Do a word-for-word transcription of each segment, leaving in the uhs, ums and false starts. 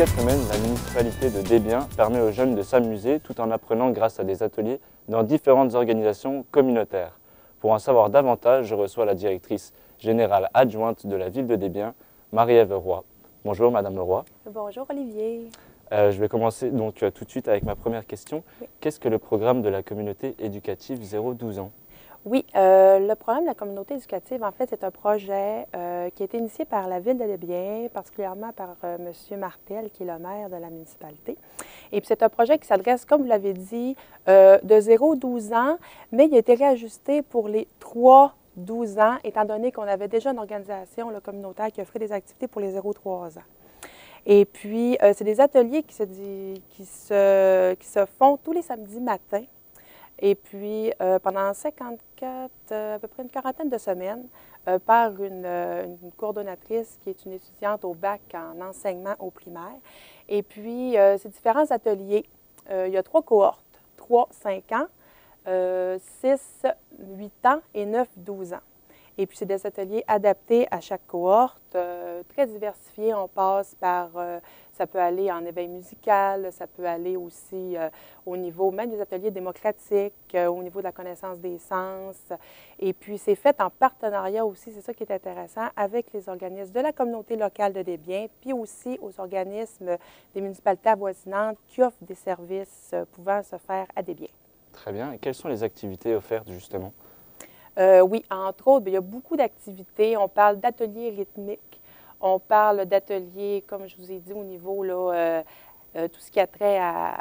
quelques semaines, la municipalité de Desbiens permet aux jeunes de s'amuser tout en apprenant grâce à des ateliers dans différentes organisations communautaires. Pour en savoir davantage, je reçois la directrice générale adjointe de la ville de Desbiens, Marie-Ève Roy. Bonjour Madame Leroy. Bonjour Olivier. Euh, je vais commencer donc euh, tout de suite avec ma première question. Oui. Qu'est-ce que le programme de la communauté éducative zéro douze ans? Oui, euh, le programme de la communauté éducative, en fait, c'est un projet euh, qui a été initié par la ville de Desbiens, particulièrement par euh, M. Martel, qui est le maire de la municipalité. Et puis, c'est un projet qui s'adresse, comme vous l'avez dit, euh, de zéro à douze ans, mais il a été réajusté pour les trois à douze ans, étant donné qu'on avait déjà une organisation là, communautaire qui offrait des activités pour les zéro à trois ans. Et puis, euh, c'est des ateliers qui se, qui, se, qui se font tous les samedis matins. Et puis, euh, pendant cinquante-quatre, euh, à peu près une quarantaine de semaines, euh, par une, euh, une coordonnatrice qui est une étudiante au bac en enseignement au primaire. Et puis, euh, ces différents ateliers, euh, il y a trois cohortes, trois à cinq ans, euh, six à huit ans et neuf à douze ans. Et puis, c'est des ateliers adaptés à chaque cohorte, euh, très diversifiés. On passe par, euh, ça peut aller en éveil musical, ça peut aller aussi euh, au niveau même des ateliers démocratiques, euh, au niveau de la connaissance des sens. Et puis, c'est fait en partenariat aussi, c'est ça qui est intéressant, avec les organismes de la communauté locale de Desbiens, puis aussi aux organismes des municipalités avoisinantes qui offrent des services euh, pouvant se faire à Desbiens. Très bien. Et quelles sont les activités offertes justement? Euh, oui, entre autres, bien, il y a beaucoup d'activités. On parle d'ateliers rythmiques, on parle d'ateliers, comme je vous ai dit, au niveau, là, euh, euh, tout ce qui a trait à,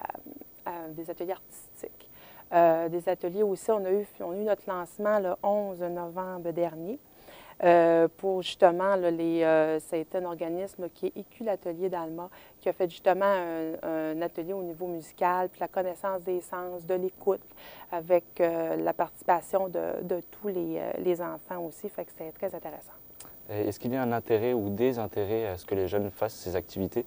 à des ateliers artistiques. Euh, des ateliers aussi, on a, eu, on a eu notre lancement le onze novembre dernier. Euh, pour justement, là, les, euh, ça a été un organisme qui est Écu l'Atelier d'Alma, qui a fait justement un, un atelier au niveau musical, puis la connaissance des sens, de l'écoute, avec euh, la participation de, de tous les, euh, les enfants aussi, fait que c'était très intéressant. Est-ce qu'il y a un intérêt ou des intérêts à ce que les jeunes fassent ces activités?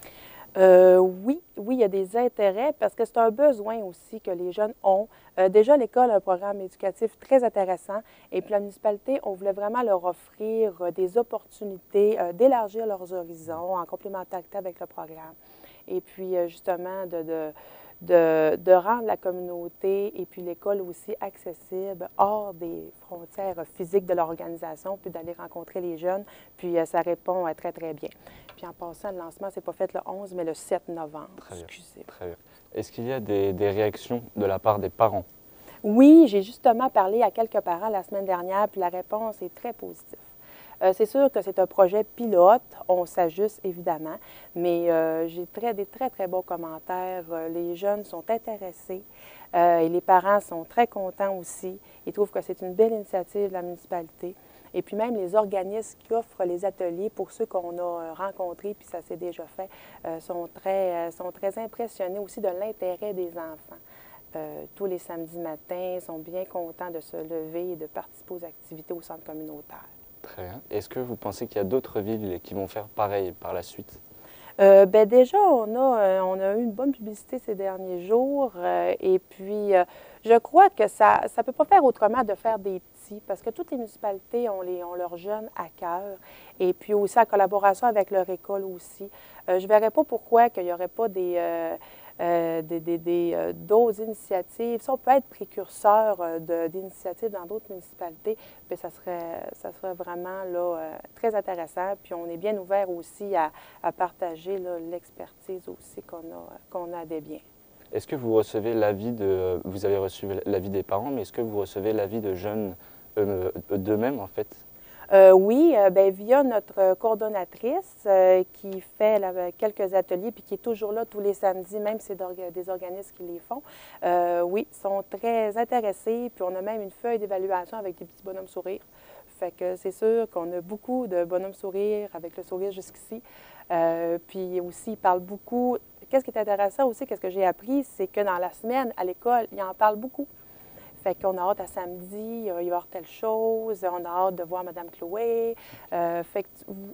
Euh, oui, oui, il y a des intérêts parce que c'est un besoin aussi que les jeunes ont. Euh, déjà, l'école a un programme éducatif très intéressant et puis la municipalité, on voulait vraiment leur offrir euh, des opportunités euh, d'élargir leurs horizons en complémentarité avec le programme. Et puis, euh, justement, de, de, de, de rendre la communauté et puis l'école aussi accessible hors des frontières physiques de l'organisation, puis d'aller rencontrer les jeunes. Puis, euh, ça répond euh, très, très bien. Puis en passant, le lancement, c'est pas fait le onze, mais le sept novembre. Très bien. Excusez. Très bien. Est-ce qu'il y a des, des réactions de la part des parents? Oui, j'ai justement parlé à quelques parents la semaine dernière, puis la réponse est très positive. Euh, c'est sûr que c'est un projet pilote, on s'ajuste évidemment, mais euh, j'ai très, des très, très bons commentaires. Euh, les jeunes sont intéressés euh, et les parents sont très contents aussi. Ils trouvent que c'est une belle initiative de la municipalité. Et puis même les organismes qui offrent les ateliers, pour ceux qu'on a rencontrés, puis ça s'est déjà fait, euh, sont, très, euh, sont très impressionnés aussi de l'intérêt des enfants. Euh, tous les samedis matins, ils sont bien contents de se lever et de participer aux activités au centre communautaire. Très bien. Est-ce que vous pensez qu'il y a d'autres villes qui vont faire pareil par la suite? Euh, ben déjà, on a, euh, on a eu une bonne publicité ces derniers jours euh, et puis euh, je crois que ça ne peut pas faire autrement de faire des petits parce que toutes les municipalités ont, les, ont leurs jeunes à cœur et puis aussi en collaboration avec leur école aussi. Euh, je ne verrais pas pourquoi qu'il n'y aurait pas des... Euh, Euh, des, des, des, euh, d'autres initiatives. Si on peut être précurseur euh, d'initiatives dans d'autres municipalités, bien, ça serait, ça serait vraiment là, euh, très intéressant. Puis on est bien ouvert aussi à, à partager l'expertise aussi qu'on a, qu'on a à Desbiens. Est-ce que vous recevez l'avis de, vous avez reçu l'avis des parents, mais est-ce que vous recevez l'avis de jeunes euh, d'eux-mêmes en fait? Euh, oui, euh, bien, via notre coordonnatrice euh, qui fait là, quelques ateliers puis qui est toujours là tous les samedis, même si c'est des organismes qui les font. Euh, oui, ils sont très intéressés. Puis on a même une feuille d'évaluation avec des petits bonhommes sourires. Fait que c'est sûr qu'on a beaucoup de bonhommes sourires avec le sourire jusqu'ici. Euh, puis aussi, ils parlent beaucoup. Qu'est-ce qui est intéressant aussi, qu'est-ce que j'ai appris, c'est que dans la semaine, à l'école, ils en parlent beaucoup. Fait qu'on a hâte à samedi, il va y avoir telle chose, on a hâte de voir Mme Chloé. Euh, fait que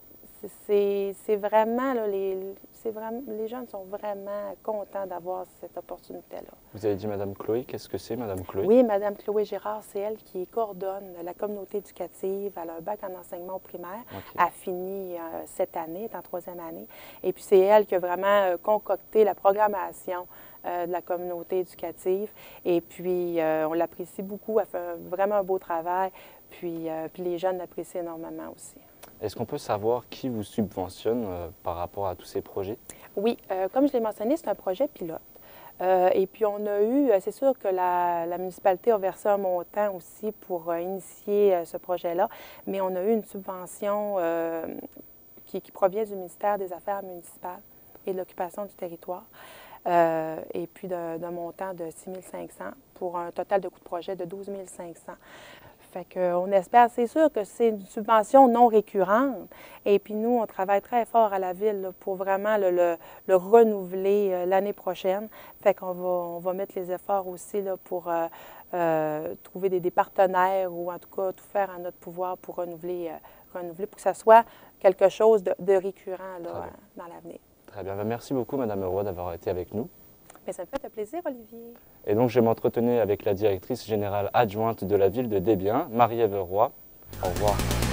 c'est vraiment, là, les, vraiment, les jeunes sont vraiment contents d'avoir cette opportunité-là. Vous avez dit Mme Chloé, qu'est-ce que c'est Mme Chloé? Oui, Mme Chloé Girard, c'est elle qui coordonne la communauté éducative. Elle a un bac en enseignement au primaire. Okay. Elle a fini euh, cette année, est en troisième année. Et puis c'est elle qui a vraiment euh, concocté la programmation euh, de la communauté éducative. Et puis euh, on l'apprécie beaucoup, elle fait un, vraiment un beau travail. Puis, euh, puis les jeunes l'apprécient énormément aussi. Est-ce qu'on peut savoir qui vous subventionne euh, par rapport à tous ces projets? Oui, euh, comme je l'ai mentionné, c'est un projet pilote. Euh, et puis on a eu, c'est sûr que la, la municipalité a versé un montant aussi pour euh, initier euh, ce projet-là, mais on a eu une subvention euh, qui, qui provient du ministère des Affaires municipales et de l'occupation du territoire, euh, et puis d'un montant de six mille cinq cents pour un total de coût de projet de douze mille cinq cents. Fait qu'on espère, c'est sûr que c'est une subvention non récurrente. Et puis nous, on travaille très fort à la ville là, pour vraiment le, le, le renouveler euh, l'année prochaine. Fait qu'on va, on va mettre les efforts aussi là, pour euh, euh, trouver des, des partenaires ou en tout cas tout faire en notre pouvoir pour renouveler, euh, renouveler pour que ça soit quelque chose de, de récurrent là, dans l'avenir. Très bien. Merci beaucoup, Mme Roy, d'avoir été avec nous. Mais ça me fait un plaisir, Olivier. Et donc, je m'entretenais avec la directrice générale adjointe de la ville de Desbiens, Marie-Ève Roy. Au revoir.